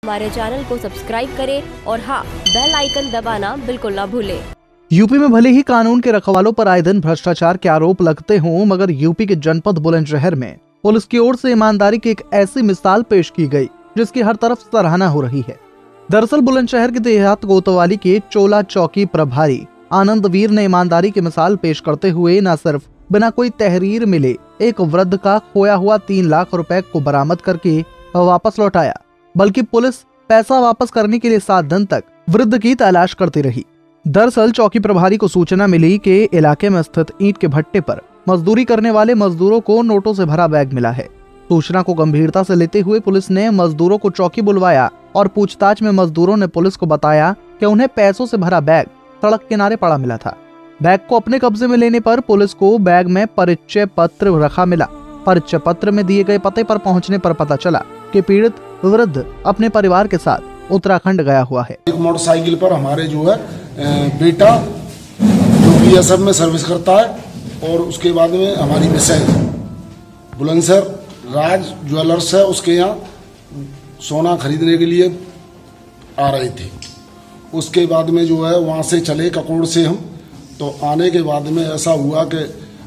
हमारे चैनल को सब्सक्राइब करें और हाँ, बेल आइकन दबाना बिल्कुल ना भूलें। यूपी में भले ही कानून के रखवालों पर आए दिन भ्रष्टाचार के आरोप लगते हों, मगर यूपी के जनपद बुलंदशहर में पुलिस की ओर से ईमानदारी की एक ऐसी मिसाल पेश की गई जिसकी हर तरफ सराहना हो रही है। दरअसल बुलंदशहर के देहात कोतवाली के चोला चौकी प्रभारी आनंदवीर ने ईमानदारी की मिसाल पेश करते हुए न सिर्फ बिना कोई तहरीर मिले एक वृद्ध का खोया हुआ 3 लाख रुपए को बरामद करके वापस लौटाया, बल्कि पुलिस पैसा वापस करने के लिए 7 दिन तक वृद्ध की तलाश करती रही। दरअसल चौकी प्रभारी को सूचना मिली कि इलाके में स्थित ईंट के भट्टे पर मजदूरी करने वाले मजदूरों को नोटों से भरा बैग मिला है। सूचना को गंभीरता से लेते हुए पुलिस ने मजदूरों को चौकी बुलवाया और पूछताछ में मजदूरों ने पुलिस को बताया कि उन्हें पैसों से भरा बैग सड़क किनारे पड़ा मिला था। बैग को अपने कब्जे में लेने पर पुलिस को बैग में परिचय पत्र रखा मिला। परिचय पत्र में दिए गए पते पर पहुंचने पर पता चला कि पीड़ित वृद्ध अपने परिवार के साथ उत्तराखंड गया हुआ है। एक मोटरसाइकिल पर हमारे जो है बेटा जो बीएसएफ में सर्विस करता है और उसके बाद में हमारी मिसेज बुलंदशहर राज ज्वेलर्स है, उसके यहाँ सोना खरीदने के लिए आ रहे थे। उसके बाद में जो है वहाँ से चले ककोड़ से हम, तो आने के बाद में ऐसा हुआ कि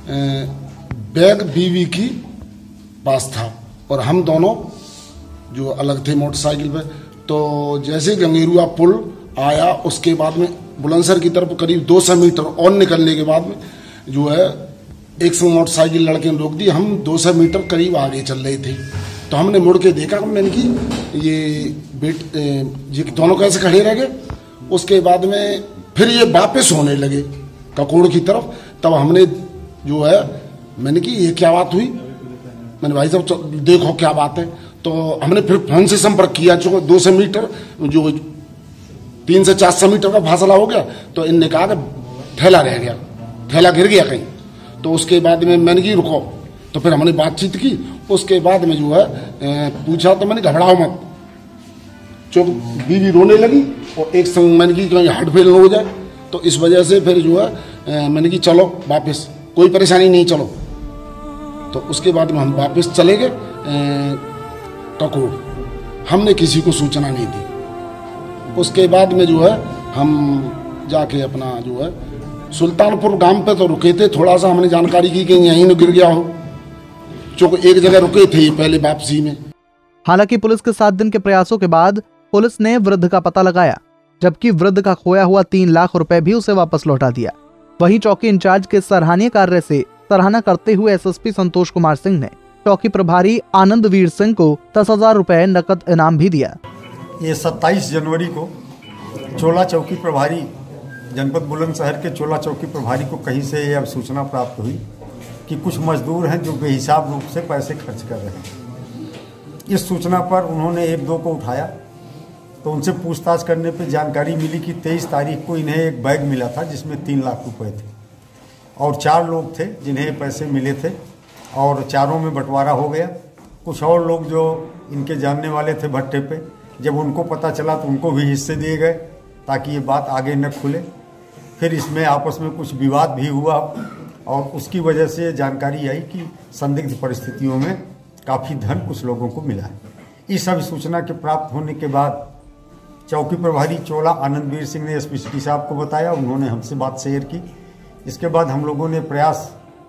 बैग बीवी की पास था और हम दोनों जो अलग थे मोटरसाइकिल पे। तो जैसे गंगेरुआ पुल आया उसके बाद में बुलंदशहर की तरफ करीब 200 मीटर और निकलने के बाद में जो है एक सौ मोटरसाइकिल लड़के ने रोक दी। हम 200 मीटर करीब आगे चल रहे थे, तो हमने मुड़ के देखा, मैंने कि ये दोनों कैसे खड़े रह गए। उसके बाद में फिर ये वापस होने लगे ककोड़ की तरफ। तब हमने जो है मैंने कि ये क्या बात हुई, मैंने भाई साहब देखो क्या बात है। तो हमने फिर फोन से संपर्क किया, जो 200 मीटर जो 300 से 400 मीटर का फासला हो गया, तो इनने कहा कि ठेला रह गया, ठेला गिर गया कहीं। तो उसके बाद में मैंने की रुको, तो फिर हमने बातचीत की। उसके बाद में जो है पूछा, तो मैंने घबराओ मत, चुप। बीवी रोने लगी और एक संग मैंने की कहीं हार्ट फेल हो जाए, तो इस वजह से फिर जो है मैंने की चलो वापस, कोई परेशानी नहीं, चलो। तो उसके बाद में हम वापस चले गए ककोड़। हमने किसी को सूचना नहीं दी। उसके बाद में जो है हम जाके अपना जो है सुल्तानपुर गांव पे तो रुके थे। थोड़ा सा हमने जानकारी की कि यहीं न गिर गया हो, चूंकि एक जगह रुके थे पहले वापसी में। हालांकि पुलिस के 7 दिन के प्रयासों के बाद पुलिस ने वृद्ध का पता लगाया, जबकि वृद्ध का खोया हुआ 3 लाख रुपए भी उसे वापस लौटा दिया। वहीं चौकी इंचार्ज के सराहनीय कार्य से सराहना करते हुए एसएसपी संतोष कुमार सिंह ने चौकी प्रभारी आनंदवीर सिंह को 10,000 रुपए नकद इनाम भी दिया। ये 27 जनवरी को चोला चौकी प्रभारी जनपद बुलंदशहर के चोला चौकी प्रभारी को कहीं से यह सूचना प्राप्त हुई कि कुछ मजदूर हैं जो बेहिसाब रूप से पैसे खर्च कर रहे हैं। इस सूचना पर उन्होंने 1-2 को उठाया, तो उनसे पूछताछ करने पर जानकारी मिली कि 23 तारीख को इन्हें एक बैग मिला था जिसमें 3 लाख रुपए थे और 4 लोग थे जिन्हें पैसे मिले थे और चारों में बंटवारा हो गया। कुछ और लोग जो इनके जानने वाले थे भट्टे पे, जब उनको पता चला तो उनको भी हिस्से दिए गए ताकि ये बात आगे न खुले। फिर इसमें आपस में कुछ विवाद भी हुआ और उसकी वजह से जानकारी आई कि संदिग्ध परिस्थितियों में काफ़ी धन कुछ लोगों को मिला है। इस सब सूचना के प्राप्त होने के बाद चौकी प्रभारी चोला आनंदवीर सिंह ने एसपी सिटी साहब को बताया, उन्होंने हमसे बात शेयर की। इसके बाद हम लोगों ने प्रयास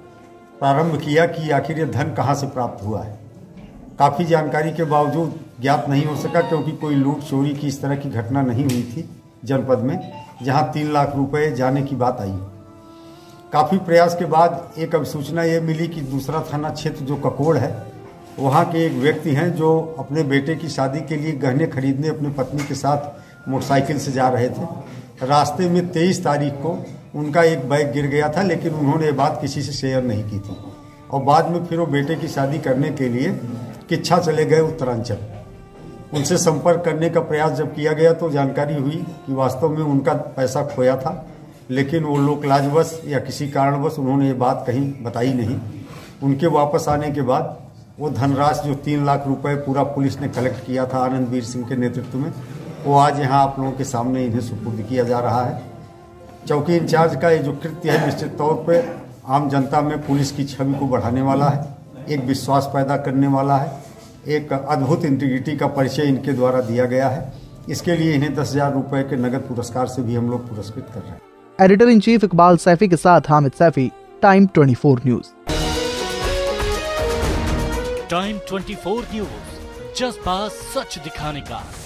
प्रारंभ किया कि आखिर ये धन कहाँ से प्राप्त हुआ है। काफ़ी जानकारी के बावजूद ज्ञात नहीं हो सका, क्योंकि कोई लूट चोरी की इस तरह की घटना नहीं हुई थी जनपद में जहां 3 लाख रुपए जाने की बात आई। काफ़ी प्रयास के बाद एक अब सूचना ये मिली कि दूसरा थाना क्षेत्र जो ककोड़ है, वहां के एक व्यक्ति हैं जो अपने बेटे की शादी के लिए गहने खरीदने अपनी पत्नी के साथ मोटरसाइकिल से जा रहे थे। रास्ते में 23 तारीख को उनका एक बैग गिर गया था, लेकिन उन्होंने ये बात किसी से शेयर नहीं की थी और बाद में फिर वो बेटे की शादी करने के लिए किच्छा चले गए उत्तरांचल। उनसे संपर्क करने का प्रयास जब किया गया तो जानकारी हुई कि वास्तव में उनका पैसा खोया था, लेकिन वो लोग लाजवश या किसी कारणवश उन्होंने ये बात कहीं बताई नहीं। उनके वापस आने के बाद वो धनराशि जो 3 लाख रुपए पूरा पुलिस ने कलेक्ट किया था आनंदवीर सिंह के नेतृत्व में, वो आज यहाँ आप लोगों के सामने इन्हें सुपुर्द किया जा रहा है। चौकी इंचार्ज का ये जो कृत्य है निश्चित तौर पे आम जनता में पुलिस की छवि को बढ़ाने वाला है, एक विश्वास पैदा करने वाला है एक अद्भुत इंटीग्रिटी का परिचय इनके द्वारा दिया गया है। इसके लिए इन्हें 10,000 रुपए के नगद पुरस्कार से भी हम लोग पुरस्कृत कर रहे हैं। Editor in chief Iqbal Saifi के साथ Hamid Saifi, time 24 news. Time 24 news, जज्बा सच दिखाने का।